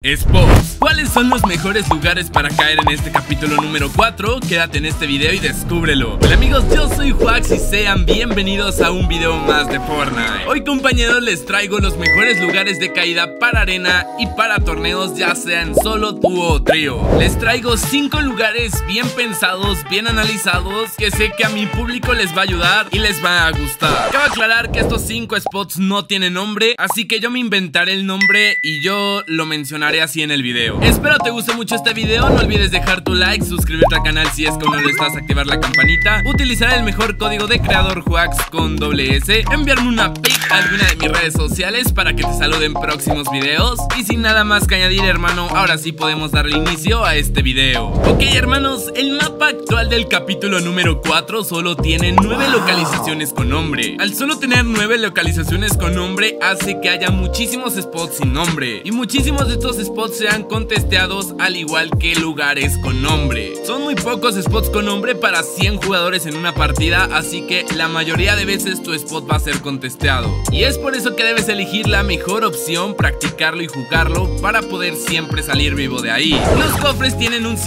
Spots. ¿Cuáles son los mejores lugares para caer en este capítulo número 4? Quédate en este video y descúbrelo. Hola amigos, yo soy Juax y sean bienvenidos a un video más de Fortnite. Hoy, compañeros, les traigo los mejores lugares de caída para arena y para torneos, ya sean solo, dúo o trío. Les traigo 5 lugares bien pensados, bien analizados, que sé que a mi público les va a ayudar y les va a gustar. Cabe aclarar que estos 5 spots no tienen nombre, así que yo me inventaré el nombre y yo lo mencionaré así en el video. Espero te guste mucho este video. No olvides dejar tu like, suscribirte al canal si es que aún no lo estás, activar la campanita, utilizar el mejor código de creador Juax con doble S, enviarme una pic a alguna de mis redes sociales para que te saluden próximos videos. Y sin nada más que añadir, hermano, ahora sí podemos darle inicio a este video. Ok, hermanos, el mapa actual del capítulo número 4 solo tiene 9 localizaciones con nombre. Al solo tener 9 localizaciones con nombre hace que haya muchísimos spots sin nombre, y muchísimos de estos spots sean contesteados, al igual que lugares con nombre. Son muy pocos spots con nombre para 100 jugadores en una partida, así que la mayoría de veces tu spot va a ser contesteado, y es por eso que debes elegir la mejor opción, practicarlo y jugarlo para poder siempre salir vivo de ahí. Los cofres tienen un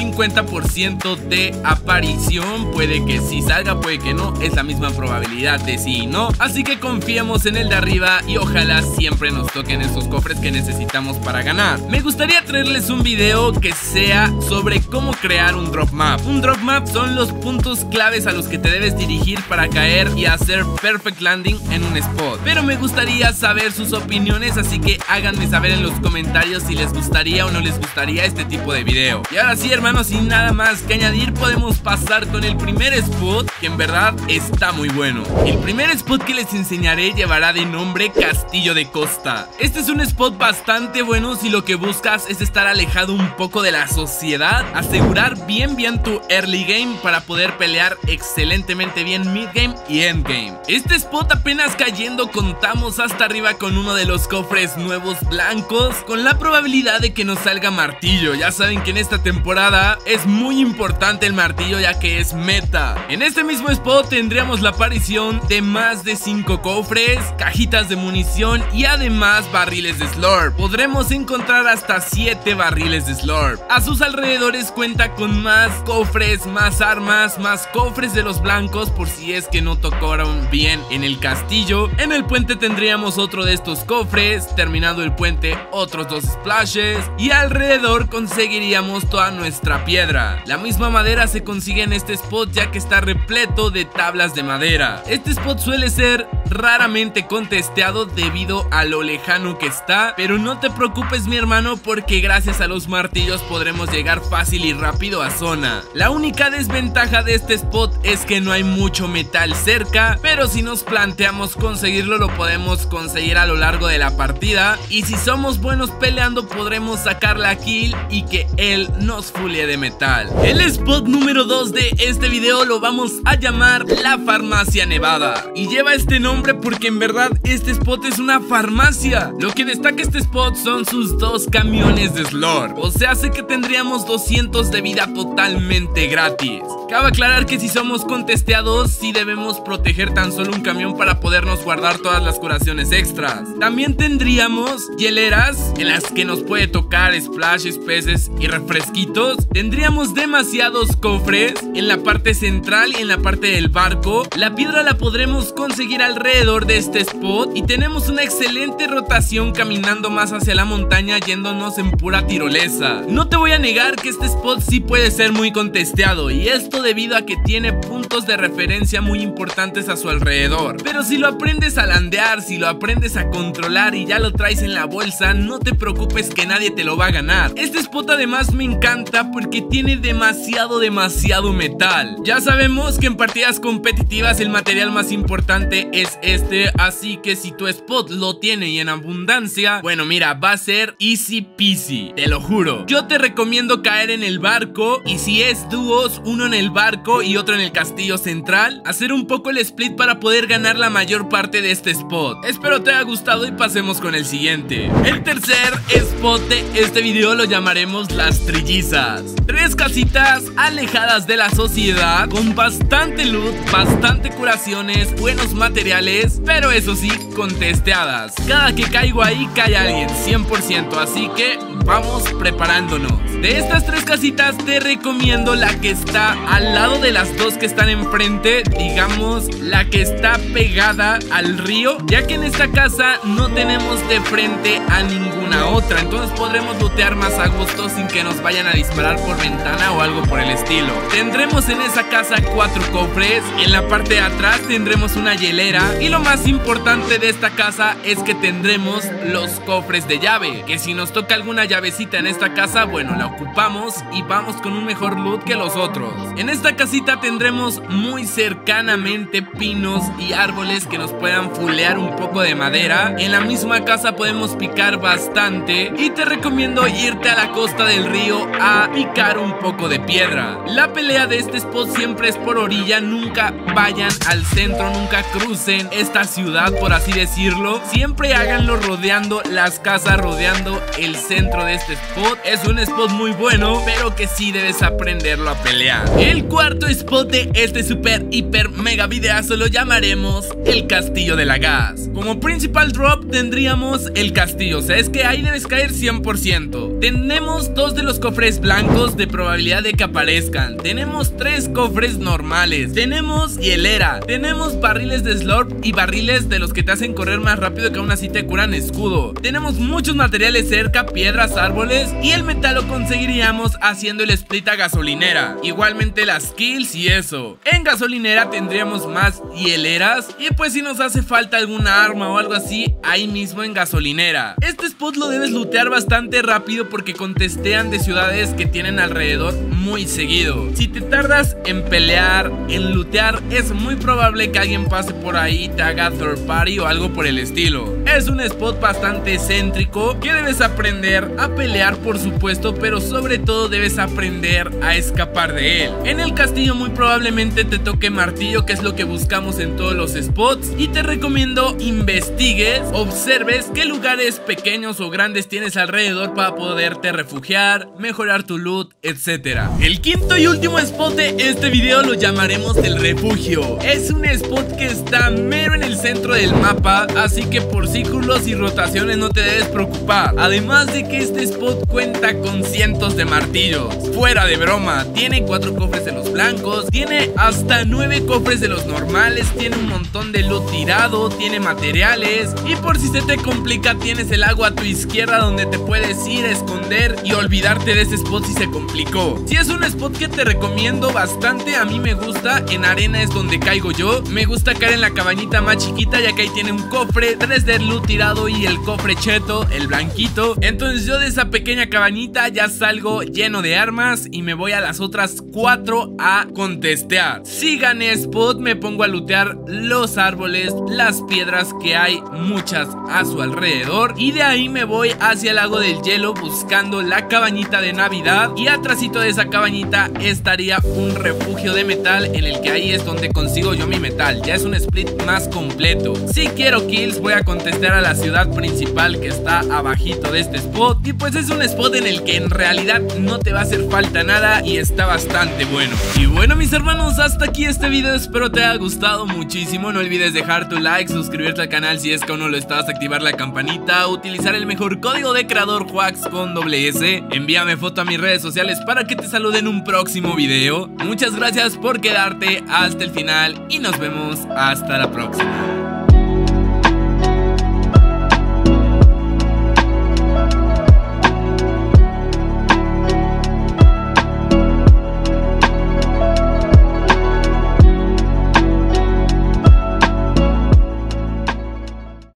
50% de aparición, puede que sí salga, puede que no, es la misma probabilidad de sí y no, así que confiemos en el de arriba y ojalá siempre nos toquen esos cofres que necesitamos para ganar. Me gustaría traerles un video que sea sobre cómo crear un drop map. Un drop map son los puntos claves a los que te debes dirigir para caer y hacer perfect landing en un spot, pero me gustaría saber sus opiniones, así que háganme saber en los comentarios si les gustaría o no les gustaría este tipo de video. Y ahora sí, hermanos, sin nada más que añadir, podemos pasar con el primer spot, que en verdad está muy bueno. El primer spot que les enseñaré llevará de nombre Castillo de Costa. Este es un spot bastante bueno si lo que buscas es estar alejado un poco de la sociedad, asegurar bien tu early game para poder pelear excelentemente bien mid game y end game. Este spot apenas cayendo contamos hasta arriba con uno de los cofres nuevos blancos, con la probabilidad de que nos salga martillo. Ya saben que en esta temporada es muy importante el martillo, ya que es meta. En este mismo spot tendríamos la aparición de más de 5 cofres, cajitas de munición y además barriles de slurp. Podremos encontrar hasta 7 barriles de slurp. A sus alrededores cuenta con más cofres, más armas, más cofres de los blancos por si es que no tocaron bien en el castillo. En el puente tendríamos otro de estos cofres, terminando el puente otros 2 splashes, y alrededor conseguiríamos toda nuestra piedra. La misma madera se consigue en este spot, ya que está repleto de tablas de madera. Este spot suele ser raramente contesteado debido a lo lejano que está, pero no te preocupes, mi hermano, porque gracias a los martillos podremos llegar fácil y rápido a zona. La única desventaja de este spot es que no hay mucho metal cerca, pero si nos planteamos conseguirlo, lo podemos conseguir a lo largo de la partida, y si somos buenos peleando podremos sacar la kill y que él nos fulee de metal. El spot número 2 de este video lo vamos a llamar la Farmacia Nevada, y lleva este nombre porque en verdad este spot es una farmacia. Lo que destaca este spot son sus 2 camiones de slurp, o sea, sé que tendríamos 200 de vida totalmente gratis. Cabe aclarar que si somos contesteados sí debemos proteger tan solo un camión para podernos guardar todas las curaciones extras. También tendríamos hieleras en las que nos puede tocar splashes, peces y refresquitos. Tendríamos demasiados cofres en la parte central y en la parte del barco. La piedra la podremos conseguir alrededor de este spot, y tenemos una excelente rotación caminando más hacia la montaña, yéndonos en pura tirolesa. No te voy a negar que este spot sí puede ser muy contesteado, y esto debido a que tiene puntos de referencia muy importantes a su alrededor. Pero si lo aprendes a landear, si lo aprendes a controlar y ya lo traes en la bolsa, no te preocupes que nadie te lo va a ganar. Este spot además me encanta porque tiene demasiado metal. Ya sabemos que en partidas competitivas el material más importante es este, así que si tu spot lo tiene y en abundancia, bueno, mira, va a ser easy peasy, te lo juro. Yo te recomiendo caer en el barco, y si es dúos, uno en el barco y otro en el castillo central, hacer un poco el split para poder ganar la mayor parte de este spot. Espero te haya gustado y pasemos con el siguiente. El tercer spot de este video lo llamaremos las trillizas. 3 casitas alejadas de la sociedad, con bastante loot, bastante curaciones, buenos materiales normales, pero eso sí, contesteadas. Cada que caigo ahí cae alguien, 100%, así que vamos preparándonos. De estas 3 casitas te recomiendo la que está al lado de las 2 que están enfrente, digamos la que está pegada al río, ya que en esta casa no tenemos de frente a ninguna otra, entonces podremos lootear más a gusto sin que nos vayan a disparar por ventana o algo por el estilo. Tendremos en esa casa 4 cofres, en la parte de atrás tendremos una hielera y lo más importante de esta casa es que tendremos los cofres de llave, que si nos toca alguna llavecita en esta casa, bueno, la ocupamos y vamos con un mejor loot que los otros. En esta casita tendremos muy cercanamente pinos y árboles que nos puedan fulear un poco de madera. En la misma casa podemos picar bastante y te recomiendo irte a la costa del río a picar un poco de piedra. La pelea de este spot siempre es por orilla, nunca vayan al centro, nunca crucen esta ciudad, por así decirlo. Siempre háganlo rodeando las casas, rodeando el centro de este spot. Es un spot muy bueno, pero que sí debes aprenderlo a pelear. El cuarto spot de este super hiper mega videazo lo llamaremos el castillo de la gas. Como principal drop tendríamos el castillo, o sea, es que ahí debes caer 100%. Tenemos 2 de los cofres blancos de probabilidad de que aparezcan. Tenemos 3 cofres normales. Tenemos hielera. Tenemos barriles de slurp y barriles de los que te hacen correr más rápido, que aún así te curan escudo. Tenemos muchos materiales cerca, piedras, árboles, y el metal lo conseguiríamos haciendo el split a gasolinera. Igualmente las kills y eso. En gasolinera tendríamos más hieleras y pues si nos hace falta alguna arma o algo así, ahí mismo en gasolinera. Este spot lo debes lootear bastante rápido porque contestean de ciudades que tienen alrededor muy seguido. Si te tardas en pelear, en lootear, es muy probable que alguien pase por ahí y te haga third party o algo por el estilo. Es un spot bastante céntrico que debes aprender a pelear, por supuesto, pero sobre todo debes aprender a escapar de él. En el castillo muy probablemente te toque martillo, que es lo que buscamos en todos los spots, y te recomiendo investigues, observes qué lugares pequeños o grandes tienes alrededor para poderte refugiar, mejorar tu loot, etc. El quinto y último spot de este video lo llamaremos el refugio. Es un spot que está mero en el centro del mapa, así que por círculos y rotaciones no te debes preocupar. Además de que este spot cuenta con cientos de martillos. Fuera de broma, tiene 4 cofres de los blancos, tiene hasta 9 cofres de los normales, tiene un montón de loot tirado, tiene materiales, y por si se te complica tienes el agua a tu izquierda donde te puedes ir a esconder y olvidarte de ese spot si se complicó. Si es un spot que te recomiendo bastante, a mí me gusta. En arena es donde caigo yo. Me gusta caer en la cabañita más chiquita, ya que ahí tiene un cofre, 3 de loot tirado y el cofre cheto, el blanquito. Entonces yo de esa pequeña cabañita ya salgo lleno de armas y me voy a las otras 4 a contestear. Si gané spot me pongo a lootear los árboles, las piedras, que hay muchas a su alrededor, y de ahí me voy hacia el lago del hielo buscando la cabañita de Navidad, y atrásito de esa cabañita estaría un refugio de metal en el que ahí es donde consigo yo mi metal. Ya es un split más completo. Si quiero kills voy a contestar a la ciudad principal que está abajito de este spot, y pues es un spot en el que en realidad no te va a hacer falta nada y está bastante bueno. Y bueno, mis hermanos, hasta aquí este video, espero te haya gustado muchísimo. No olvides dejar tu like, suscribirte al canal si es que aún no lo estás, activar la campanita, utilizar el mejor código de creador Juax con @S, envíame foto a mis redes sociales para que te salude en un próximo video. Muchas gracias por quedarte hasta el final y nos vemos hasta la próxima.